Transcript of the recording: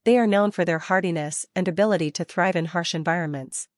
They are known for their hardiness and ability to thrive in harsh environments.